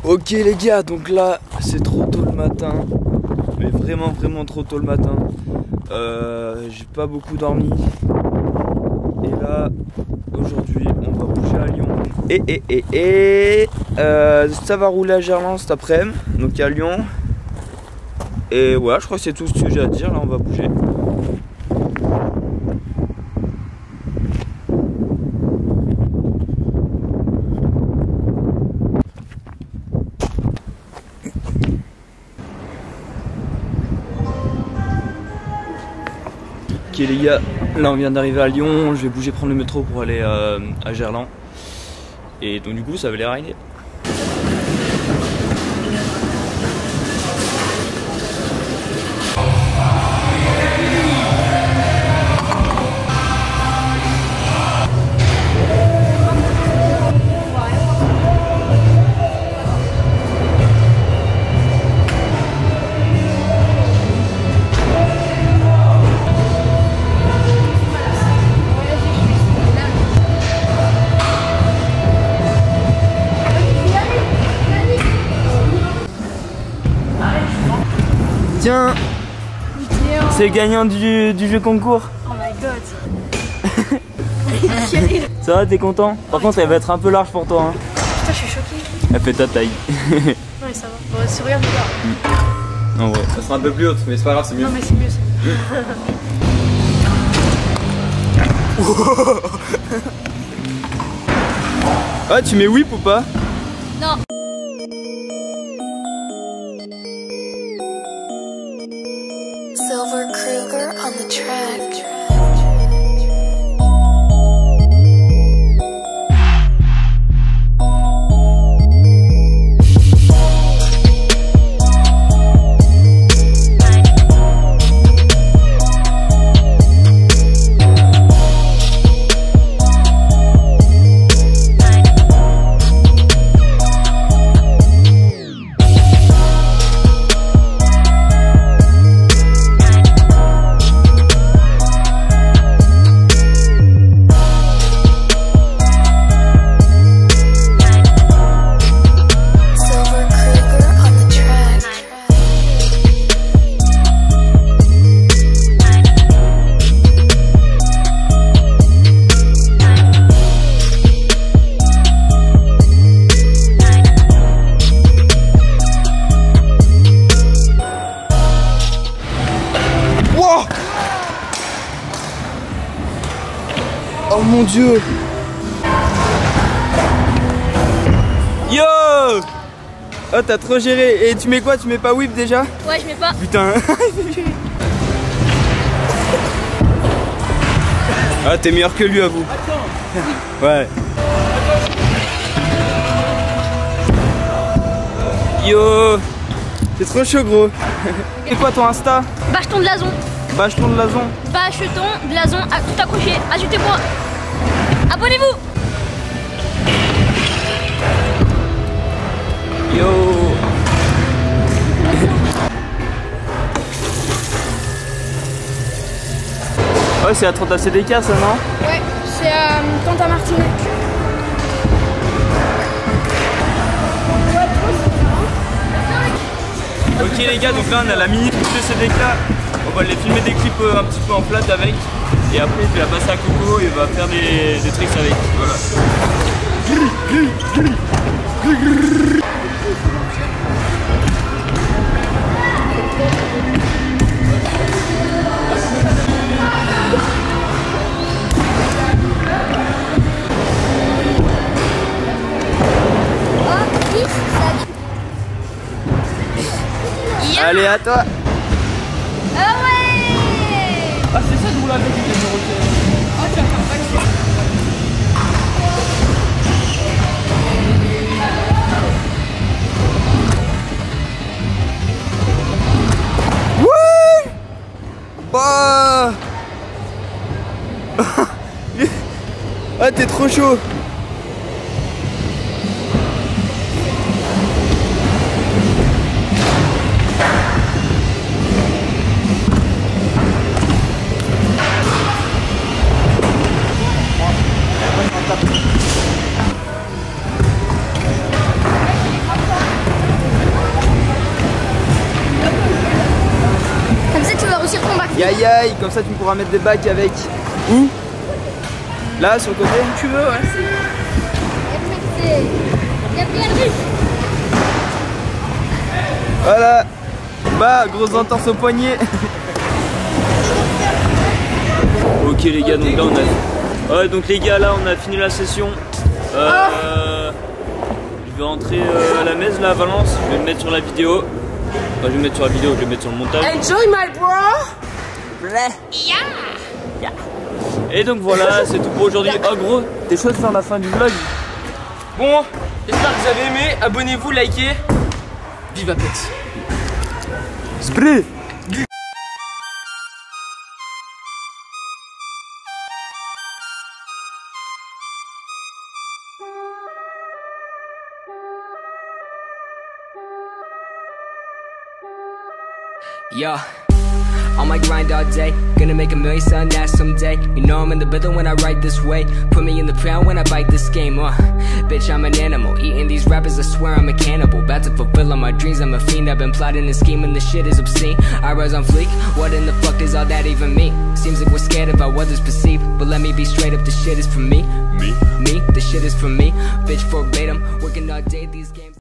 Ok les gars, donc là c'est trop tôt le matin, mais vraiment trop tôt le matin. J'ai pas beaucoup dormi. Et là, aujourd'hui, on va bouger à Lyon. Ça va rouler à Gerland cet après-midi, donc à Lyon. Et voilà, je crois que c'est tout ce que j'ai à dire. Là, on va bouger. Ok les gars, là on vient d'arriver à Lyon, je vais bouger prendre le métro pour aller à Gerland. Et donc du coup ça va les rainer. Tiens, c'est le gagnant du jeu concours. Oh my god. Ça va, t'es content? Par contre, elle va être un peu large pour toi. Hein. Putain, je suis choquée. Elle fait ta taille. Ouais, ça va. Bon, si regarde, regarde. En vrai. Ça sera un peu plus haute, mais c'est pas grave, c'est mieux. Non, mais c'est mieux ça. Ah, tu mets whip ou pas? Non. Silver Kruger on the track. Oh mon dieu! Yo! Oh, t'as trop géré. Et tu mets quoi? Tu mets pas whip déjà? Ouais, je mets pas. Putain! Ah, t'es meilleur que lui, à vous. Ouais. Yo! C'est trop chaud, gros. C'est quoi ton Insta? Bâcheton de Lazon. Bâcheton de Lazon. Bâcheton de Lazon, à tout accroché. Ajoutez-moi. Abonnez-vous. Yo. Ouais, c'est à 30 ACDK ça, non? Ouais, c'est à Tanta Martinet. Ok les gars, donc là on a la mini coupe de CDK. On va les filmer des clips un petit peu en flat avec. Et après je vais la passer à Coco et il va faire des tricks avec. Voilà. Allez, à toi. Ah ouais. Ah, c'est ça de rouler avec les Dorothée. Oh, tu vas faire pas le ouais. Bah. Ah, t'es trop chaud. aïe aïe, comme ça tu pourras mettre des bacs avec. Où? Là, sur le côté? Tu veux, ouais. Voilà. Bah, grosse entorse au poignet. Ok les gars, donc là on a... Ouais, donc les gars, là on a fini la session. Je vais rentrer à la messe là à Valence. Je vais le mettre sur la vidéo. Enfin, je vais le mettre sur la vidéo, je vais le mettre sur le montage. Enjoy my bro. Et donc voilà, c'est tout pour aujourd'hui. Oh gros, t'es chaud de faire la fin du vlog? Bon, j'espère que vous avez aimé. Abonnez-vous, likez. Vive Apex. Spray. Yeah, on my grind all day, gonna make $1 million selling that someday. You know I'm in the building when I write this way. Put me in the pound when I bite this game, bitch, I'm an animal, eating these rappers, I swear I'm a cannibal. About to fulfill all my dreams, I'm a fiend. I've been plotting and scheming, this shit is obscene. I rise on fleek, what in the fuck does all that even mean? Seems like we're scared of how others perceive, but let me be straight up, this shit is for me. Me, this shit is for me. Bitch, verbatim, working all day, these games.